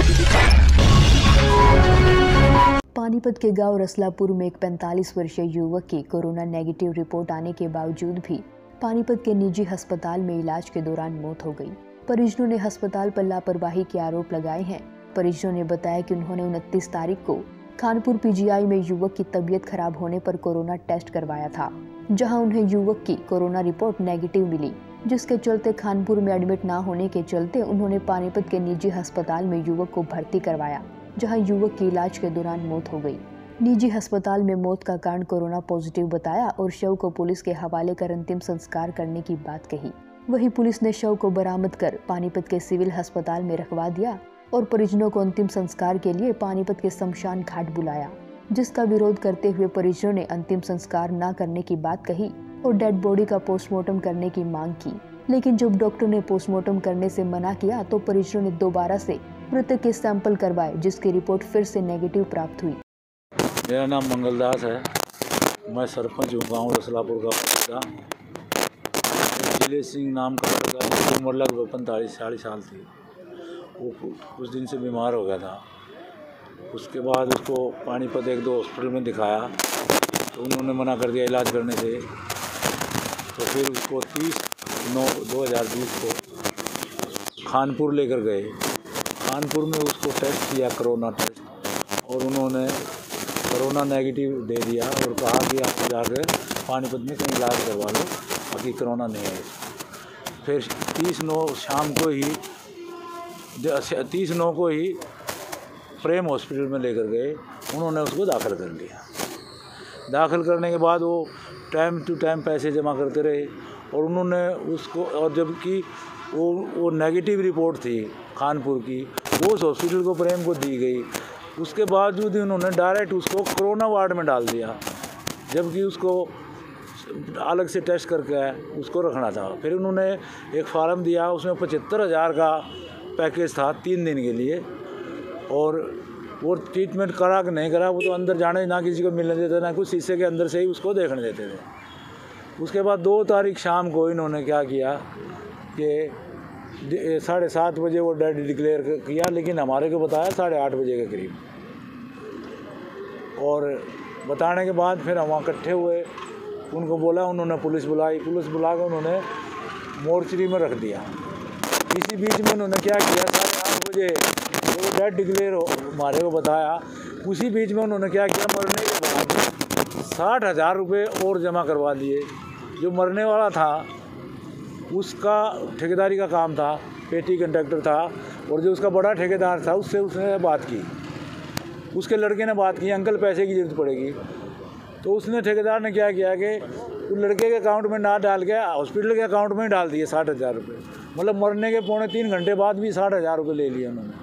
पानीपत के गांव रसलापुर में एक 45 वर्षीय युवक की कोरोना नेगेटिव रिपोर्ट आने के बावजूद भी पानीपत के निजी अस्पताल में इलाज के दौरान मौत हो गई। परिजनों ने अस्पताल पर लापरवाही के आरोप लगाए हैं। परिजनों ने बताया कि उन्होंने 29 तारीख को खानपुर पीजीआई में युवक की तबीयत खराब होने पर कोरोना टेस्ट करवाया था, जहां उन्हें युवक की कोरोना रिपोर्ट नेगेटिव मिली, जिसके चलते खानपुर में एडमिट ना होने के चलते उन्होंने पानीपत के निजी अस्पताल में युवक को भर्ती करवाया, जहां युवक की इलाज के दौरान मौत हो गई। निजी अस्पताल में मौत का कारण कोरोना पॉजिटिव बताया और शव को पुलिस के हवाले कर अंतिम संस्कार करने की बात कही। वहीं पुलिस ने शव को बरामद कर पानीपत के सिविल अस्पताल में रखवा दिया और परिजनों को अंतिम संस्कार के लिए पानीपत के शमशान घाट बुलाया, जिसका विरोध करते हुए परिजनों ने अंतिम संस्कार न करने की बात कही और डेड बॉडी का पोस्टमार्टम करने की मांग की। लेकिन जब डॉक्टर ने पोस्टमार्टम करने से मना किया तो परिजनों ने दोबारा से मृतक के सैंपल करवाए, जिसकी रिपोर्ट फिर से नेगेटिव प्राप्त हुई। मेरा नाम मंगलदास है। मैं सरपंच हूँ गाँव रसलापुर का। जिले सिंह नाम का लड़का, उम्र लगभग 45-40 साल थी। वो कुछ दिन से बीमार हो गया था। उसके बाद उसको पानीपत 1-2 हॉस्पिटल में दिखाया तो उन्होंने मना कर दिया इलाज करने से। तो फिर उसको 30/9/2020 को खानपुर लेकर गए। खानपुर में उसको टेस्ट किया, कोरोना टेस्ट, और उन्होंने कोरोना नेगेटिव दे दिया और कहा कि आप जाकर पानीपत में कहीं इलाज करवा लो, बाकी कोरोना नहीं है। फिर 30/9 शाम को ही 30/9 को ही प्रेम हॉस्पिटल में लेकर गए। उन्होंने उसको दाखिल कर लिया। दाखिल करने के बाद वो टाइम टू टाइम पैसे जमा करते रहे और उन्होंने उसको, और जबकि वो नेगेटिव रिपोर्ट थी खानपुर की, वो उस हॉस्पिटल को प्रेम को दी गई। उसके बावजूद ही उन्होंने डायरेक्ट उसको कोरोना वार्ड में डाल दिया, जबकि उसको अलग से टेस्ट करके उसको रखना था। फिर उन्होंने एक फार्म दिया, उसमें 75,000 का पैकेज था 3 दिन के लिए, और वो ट्रीटमेंट करा कि नहीं करा वो तो अंदर जाने ना किसी को मिलने देते, ना कुछ शीशे के अंदर से ही उसको देखने देते थे। उसके बाद 2 तारीख शाम को इन्होंने क्या किया कि 7:30 बजे वो डेड डिक्लेयर किया, लेकिन हमारे को बताया 8:30 बजे के करीब। और बताने के बाद फिर हम वहाँ इकट्ठे हुए, उनको बोला, उन्होंने पुलिस बुलाई। पुलिस बुला कर उन्होंने मोर्चरी में रख दिया। इसी बीच में उन्होंने क्या किया, 8:30 बजे वो डेड डिक्लेयर हमारे को बताया। उसी बीच में उन्होंने क्या किया, मरने के बाद 60,000 रुपये और जमा करवा दिए। जो मरने वाला था उसका ठेकेदारी का काम था, पेटी कंडक्टर था, और जो उसका बड़ा ठेकेदार था उसने बात की, उसके लड़के ने बात की, अंकल पैसे की ज़रूरत पड़ेगी। तो उसने, ठेकेदार ने क्या किया कि उस लड़के के अकाउंट में ना डाल के हॉस्पिटल के अकाउंट में ही डाल दिए 60,000 रुपये। मतलब मरने के 2.25 घंटे बाद भी 60,000 रुपये ले लिए उन्होंने।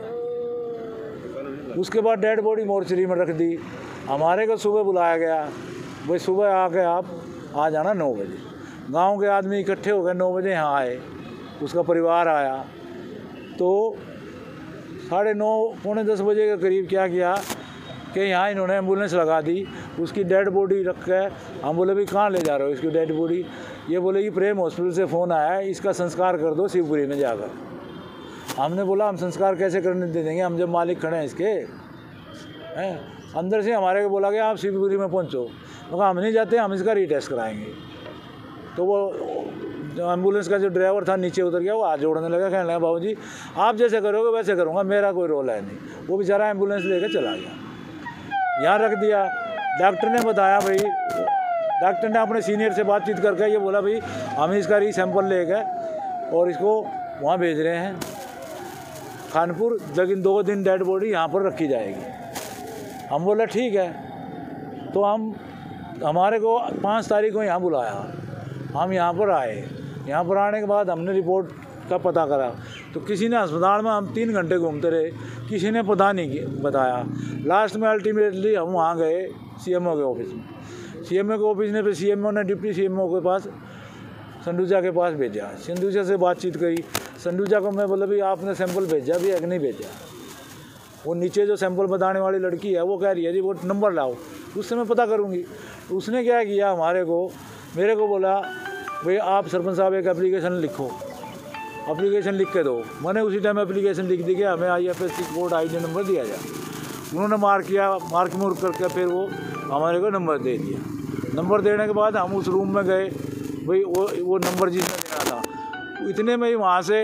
उसके बाद डेड बॉडी मोर्चरी में रख दी। हमारे को सुबह बुलाया गया, भाई सुबह आके आप आ जाना 9 बजे। गांव के आदमी इकट्ठे हो गए, 9 बजे यहाँ आए। उसका परिवार आया तो 9:30 पौने 10 बजे के करीब क्या किया कि यहाँ इन्होंने एम्बुलेंस लगा दी। उसकी डेड बॉडी रख के हम बोले, भाई कहाँ ले जा रहे हो इसकी डेड बॉडी? ये बोले कि प्रेम हॉस्पिटल से फ़ोन आया है, इसका संस्कार कर दो शिवपुरी में जाकर। हमने बोला, हम संस्कार कैसे करने दे देंगे, हम जब मालिक खड़े हैं इसके हैं। अंदर से हमारे को बोला गया, आप शिवपुरी में पहुँचो। तो हम नहीं जाते, हम इसका रीटेस्ट कराएंगे। तो वो एम्बुलेंस का जो ड्राइवर था नीचे उतर गया, वो हाथ जोड़ने लगा, कहने लगा, बाबू जी आप जैसे करोगे वैसे करूँगा, मेरा कोई रोल है नहीं। वो बेचारा एम्बुलेंस लेकर चला गया, यहाँ रख दिया। डॉक्टर ने बताया, भाई डॉक्टर ने अपने सीनियर से बातचीत करके ये बोला, भाई हम इसका सैंपल ले गए और इसको वहाँ भेज रहे हैं खानपुर, लेकिन 2 दिन डेड बॉडी यहाँ पर रखी जाएगी। हम बोला ठीक है। तो हमारे को 5 तारीख को यहाँ बुलाया, हम यहाँ पर आए। यहाँ पर आने के बाद हमने रिपोर्ट का पता करा तो किसी ने अस्पताल में, हम 3 घंटे घूमते रहे, किसी ने पता नहीं बताया। लास्ट में अल्टीमेटली हम वहाँ गए सीएमओ के ऑफिस में। सीएमओ के ऑफिस ने, फिर सीएमओ ने डिप्टी सीएमओ के पास, संडूजा के पास भेजा। संडूजा से बातचीत करी। संडूजा को मैं बोला, भाई आपने सैंपल भेजा भी है कि नहीं भेजा? वो नीचे जो सैंपल बताने वाली लड़की है वो कह रही है, जी वो नंबर लाओ, उससे मैं पता करूँगी। तो उसने क्या किया, मेरे को बोला, भाई आप सरपंच साहब एक एप्लीकेशन लिखो एप्लीकेशन लिख के दो। मैंने उसी टाइम एप्लीकेशन लिख दी कि हमें IFSC कोड ID नंबर दिया जाए। उन्होंने मार्क मूर्क करके फिर वो हमारे को नंबर दे दिया। नंबर देने के बाद हम उस रूम में गए, भाई वो नंबर जिसने देना था, इतने में ही वहाँ से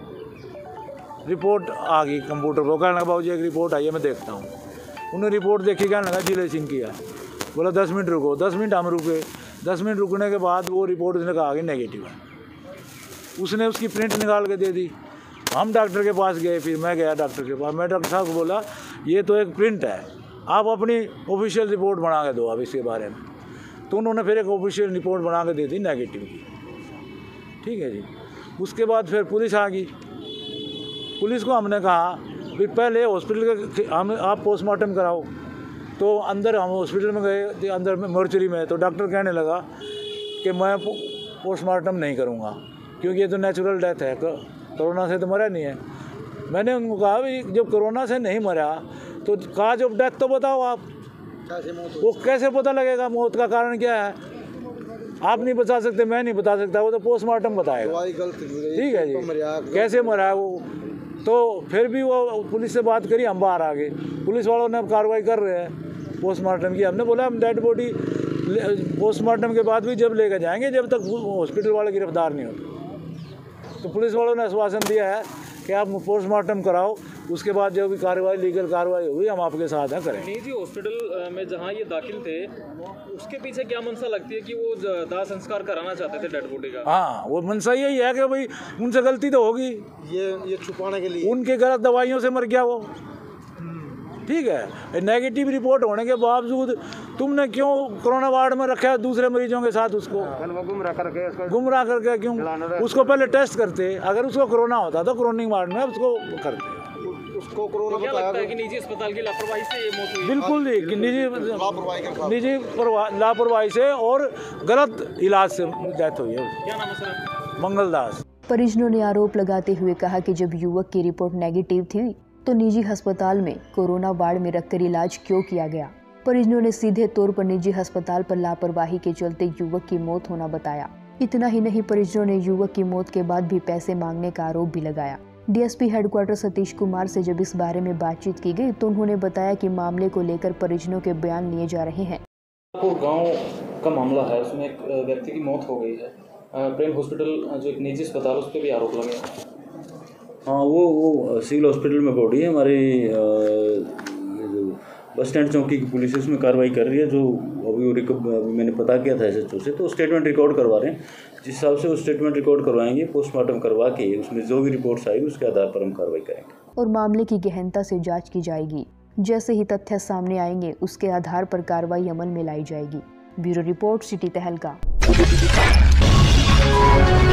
रिपोर्ट आ गई कंप्यूटर पर। कहने लगा बाबूजी एक रिपोर्ट आई है, मैं देखता हूँ। उन्होंने रिपोर्ट देखी, कहने लगा जिले सिंह की है। बोला 10 मिनट रुको। 10 मिनट हम रुके। 10 मिनट रुकने के बाद वो रिपोर्ट उसने कहा कि नेगेटिव है। उसने उसकी प्रिंट निकाल के दे दी। हम डॉक्टर के पास गए, फिर मैं गया डॉक्टर के पास। मैं डॉक्टर साहब को बोला ये तो एक प्रिंट है, आप अपनी ऑफिशियल रिपोर्ट बना के दो अब इसके बारे में। तो उन्होंने फिर एक ऑफिशियल रिपोर्ट बना के दे दी नेगेटिव की। ठीक है जी। उसके बाद फिर पुलिस आ गई। पुलिस को हमने कहा भाई पहले हॉस्पिटल के आप पोस्टमार्टम कराओ। तो अंदर हम हॉस्पिटल में गए, अंदर में मॉर्चरी में, तो डॉक्टर कहने लगा कि मैं पोस्टमार्टम नहीं करूँगा क्योंकि ये तो नेचुरल डेथ है, कोरोना से तो मरा नहीं है। मैंने उनको कहा भाई जब कोरोना से नहीं मरा तो काज ऑफ डेथ तो बताओ आप, वो कैसे पता लगेगा मौत का कारण क्या है? आप नहीं बता सकते, मैं नहीं बता सकता, वो तो पोस्टमार्टम बताएगा। ठीक है जी, कैसे मरा है वो। तो फिर भी वो पुलिस से बात करी, हम बाहर आ गए। पुलिस वालों ने अब कार्रवाई कर रहे हैं पोस्टमार्टम की। हमने बोला हम डेड बॉडी पोस्टमार्टम के बाद भी जब लेकर जाएंगे जब तक हॉस्पिटल वाले गिरफ्तार नहीं होते। तो पुलिस वालों ने आश्वासन दिया है कि आप पोस्टमार्टम कराओ, उसके बाद जो भी कार्रवाई लीगल कार्रवाई होगी हम आपके साथ हैं करें। निजी हॉस्पिटल में जहां ये दाखिल थे उसके पीछे क्या मंशा लगती है कि वो दाह संस्कार कराना चाहते थे डेड बॉडी का? हाँ, वो मंशा यही है कि भाई उनसे गलती तो होगी, ये छुपाने के लिए उनके गलत दवाइयों से मर गया वो। ठीक है, नेगेटिव रिपोर्ट होने के बावजूद तुमने क्यों कोरोना वार्ड में रखा है दूसरे मरीजों के साथ? उसको गुमराह करके क्यों? उसको पहले टेस्ट करते, अगर उसको कोरोना होता तो कोरोनिंग वार्ड में उसको करते। उसको कोरोना क्या लगता है कि निजी अस्पताल की लापरवाही से ये मौत हुई? बिल्कुल जी, निजी लापरवाही से और गलत इलाज से डेथ हुई है। क्या नाम है सर? मंगल दास। परिजनों ने आरोप लगाते हुए कहा कि जब युवक की रिपोर्ट नेगेटिव थी तो निजी अस्पताल में कोरोना वार्ड में रखकर इलाज क्यों किया गया। परिजनों ने सीधे तौर पर निजी अस्पताल पर लापरवाही के चलते युवक की मौत होना बताया। इतना ही नहीं, परिजनों ने युवक की मौत के बाद भी पैसे मांगने का आरोप भी लगाया। DSP हेडक्वार्टर सतीश कुमार से जब इस बारे में बातचीत की गई तो उन्होंने बताया कि मामले को लेकर परिजनों के बयान लिए जा रहे हैं। गाँव का मामला है, उसमें एक व्यक्ति की मौत हो गई है। प्रेम हॉस्पिटल जो एक निजी अस्पताल, उस पर भी आरोप लगे। हाँ, वो सिविल हॉस्पिटल में बॉडी है हमारी, बस स्टैंड चौकी की पुलिस उसमें कार्रवाई कर रही है। जो अभी मैंने पता किया था SHO से, तो स्टेटमेंट रिकॉर्ड करवा रहे हैं। जिस हिसाब से वो स्टेटमेंट रिकॉर्ड करवाएंगे, पोस्टमार्टम करवा के उसमें जो भी रिपोर्ट्स आएगी उसके आधार पर हम कार्रवाई करेंगे और मामले की गहनता से जांच की जाएगी। जैसे ही तथ्य सामने आएंगे उसके आधार पर कार्रवाई अमल में लाई जाएगी। ब्यूरो रिपोर्ट, सिटी तहलका।